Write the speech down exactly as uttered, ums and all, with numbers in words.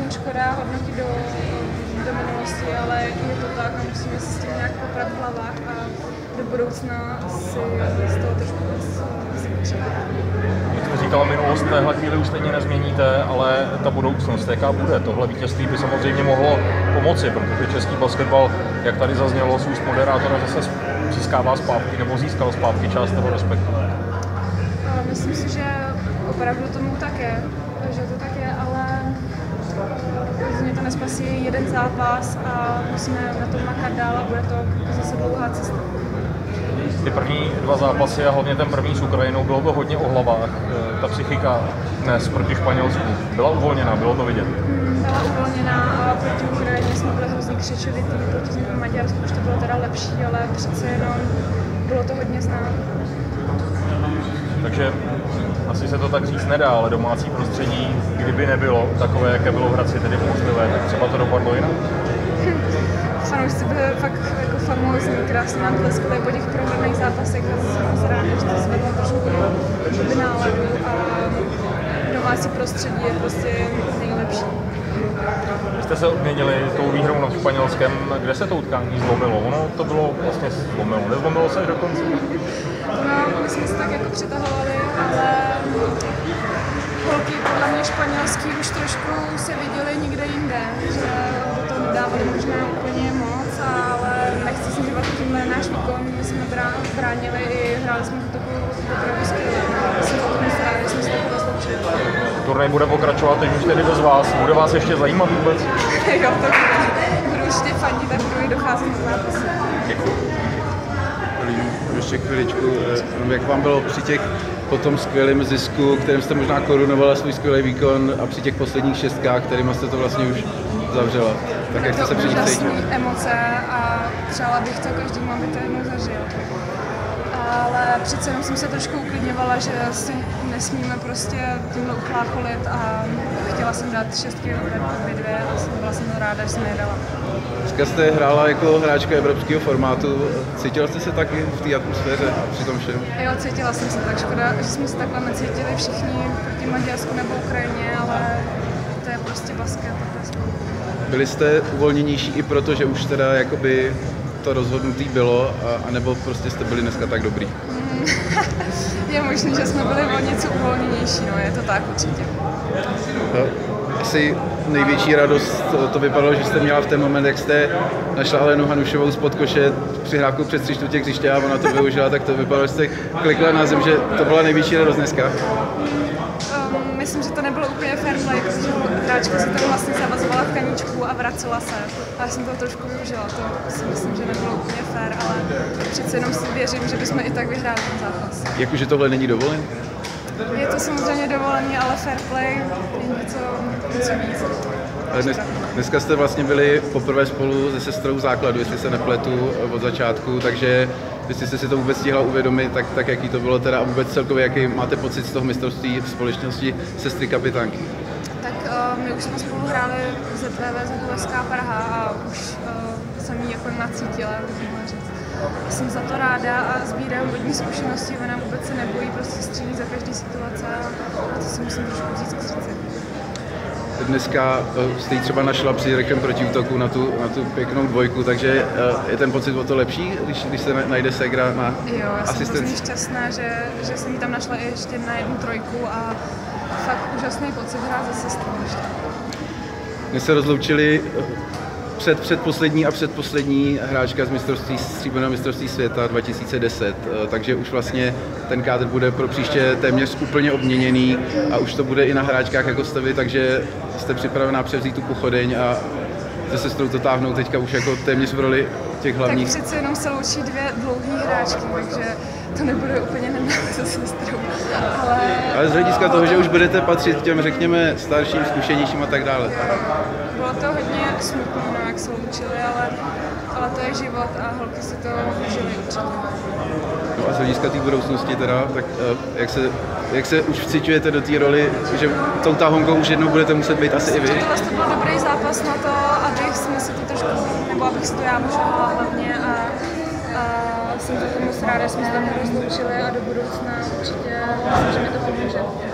samozřejmě škoda hodnotit do, do minulosti, ale je to tak a musíme si s tím nějak poprat v hlavách a do budoucna si z toho trošku si potřebovat. Jak jste říkala, minulost téhle chvíli už stejně nezměníte, ale ta budoucnost, jaká bude? Tohle vítězství by samozřejmě mohlo pomoci, protože český basketbal, jak tady zaznělo z úst moderátora, zase získává zpátky nebo získal zpátky část toho respektu. Myslím si, že opravdu tomu tak je, že to tak je, ale mě to nespasí jeden zápas a musíme na tom makat dál a bude to zase dlouhá cesta. Ty první dva zápasy a hlavně ten první s Ukrajinou, bylo to hodně o hlavách. Ta psychika dnes proti Španělsku byla uvolněná, bylo to vidět? Byla uvolněná a proti Ukrajině jsme byli hrozně křičovitý, proti Maďarsku už to bylo teda lepší, ale přece jenom bylo to hodně znát. Takže asi se to tak říct nedá, ale domácí prostředí, kdyby nebylo takové, jaké bylo v Hradci, tedy bouřlivé, tak třeba to dopadlo jinak? Fanoušci byli fakt jako famózní, krásně nám tleskali po těch prohraných zápasech a jsem moc ráda, že to zvedlo trošku do náladu a domácí prostředí je prostě nejlepší. Vy jste se odměnili tou výhrou nad Španělskem, kde se to utkání zlomilo? Ono to bylo vlastně zlomilo, nezlomilo se až do konce? No, my jsme se tak jako přitahovali, ale holky podle mě španělský už trošku se viděli někde jinde, že do toho dávali možná úplně moc, ale nechci snižovat tímhle náš výkon, my jsme bránili i hráli jsme to opravdu skvěle. Jsem o tom ráda, že jsme se takové zlepšili. Turnaj bude pokračovat, teď už tedy bez vás. Bude vás ještě zajímat vůbec? Jo, to bude. Budu určitě fandit a budu i docházet na zápasy. Děkuji. Ještě chviličku, jak vám bylo při těch potom skvělém zisku, kterým jste možná korunovala svůj skvělý výkon a při těch posledních šestkách, kterým jste to vlastně už zavřela. Tak jak jste se při nich cítila? Emoce a přála bych to každému, aby to jednou zažil. Ale přece jenom jsem se trošku uklidňovala, že si nesmíme prostě tímhle uchlácholit a chtěla jsem dát šestky obě dvě a byla jsem ráda, že jsem je dala. Dneska jste hrála jako hráčka evropského formátu. Cítila jste se taky v té atmosféře při tom všem? Jo, cítila jsem se tak. Škoda, že jsme se takhle necítili všichni proti Maďarsku nebo Ukrajině, ale to je prostě basket. Byli jste uvolněnější i proto, že už teda jakoby to rozhodnutý bylo, a, anebo prostě jste byli dneska tak dobrý? Mm, je možný, že jsme byli o něco uvolněnější, no je to tak určitě. No, asi největší radost to, to vypadalo, že jste měla v ten moment, jak jste našla Alenu Hanušovou spod koše přihrávku přes tři čtvrtě hřiště a ona to využila, tak to vypadalo, že jste klikla na zem, že to byla největší radost dneska. Um, myslím, že to nebylo úplně fair play, protože hráčka se tam vlastně zavazovala v kaníčku a vracela se. A já jsem to trošku využila, to si myslím, že nebylo úplně fair, ale přece jenom si věřím, že bychom i tak vyhráli ten zápas. Jakože tohle není dovolen? Je to samozřejmě dovolený, ale fair play je něco, něco víc. Ale dnes, dneska jste vlastně byli poprvé spolu se sestrou základu, jestli se nepletu, od začátku, takže jestli jste si to vůbec stihla uvědomit, tak, tak jaký to bylo teda a vůbec celkově, jaký máte pocit z toho mistrovství v společnosti sestry kapitánky? Tak uh, my už jsme spolu hráli Z V V Z U S K Praha a už uh, jsem ji jako nacítila, můžu říct. Jsem za to ráda a sbírám hodně zkušeností, ona vůbec se nebojí prostě střílet za každý situace a to si musím trošku vzít k srdci. Dneska jste ji třeba našla při rychlém protiútoku na tu, na tu pěknou dvojku, takže je ten pocit o to lepší, když, když se najde ségra na asistenci? Jo, já jsem hrozně šťastná, že, že jsem ji tam našla i ještě na jednu trojku a fakt úžasný pocit hrát za sestrou. My se rozloučili před, předposlední a předposlední hráčka z mistrovství, stříbrného mistrovství světa dva tisíce deset, takže už vlastně ten kádr bude pro příště téměř úplně obměněný a už to bude i na hráčkách jako jste vy, takže jste připravená převzít tu pochodeň a se sestrou to táhnou teďka už jako téměř v roli těch hlavních. Tak přece jenom se loučí dvě dlouhé hráčky, takže to nebude úplně nenáhle se sestrou. Ale, ale z hlediska toho, že už budete patřit těm, řekněme, starším, zkušenějším a tak dále. Bylo to hodně smutné, no, jak se loučili, ale, ale to je život a holky si to užili určitě. No a z hlediska té budoucnosti teda, tak jak se, jak se už vciťujete do té roli, že tou tahonkou už jednou budete muset být asi i vy? Tohle to byl dobrý zápas na to, abych jsme si to trošku, nebo abych si to já možná hlavně a, a jsem za to moc ráda, že jsme se tam rozloučili a do budoucna určitě myslím, že mi to pomůže.